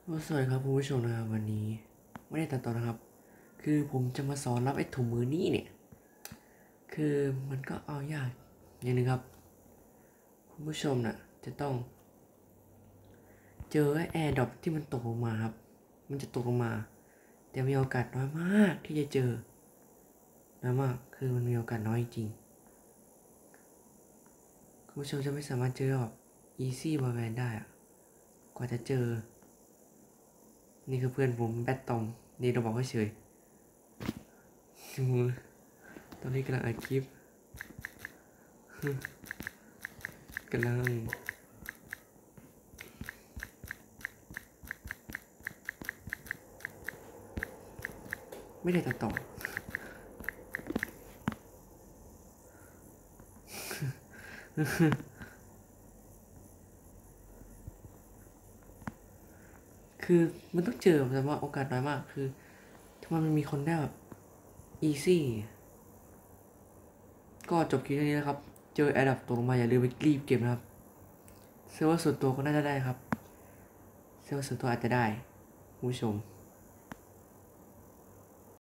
สวัสดีครับคุณผู้ชมนะครับวันนี้ไม่ได้ตัดต่อนะครับคือผมจะมาสอนรับไอ้ถุงมือนี้เนี่ยคือมันก็เอายากอย่างนึงครับคุณผู้ชมน่ะจะต้องเจอไอ้แอร์ดรอปที่มันตกลงมาครับมันจะตกลงมาแต่มีโอกาสน้อยมากที่จะเจอน้อยมากคือมันมีโอกาสน้อยจริงคุณผู้ชมจะไม่สามารถเจอแบบอีซี่บอยแบนด์ได้อะกว่าจะเจอนี่คือเพื่อนผมแบทตอมนี่เราบอกเฉยตอนนี้กำลังอัดคลิปกำลังไม่ได้ตัดต่อคือมันต้องเจอแต่ว่าโอกาสน้อยมากคือถ้ามันมีคนได้แบบอีซี่ก็จบคลิปนี้นะครับเจอแอดดับตกลงมาอย่าลืมไปรีบเก็บนะครับเซิร์ฟเวอร์ส่วนตัวก็น่าจะได้ครับเซิร์ฟเวอร์ส่วนตัวอาจจะได้ผู้ชม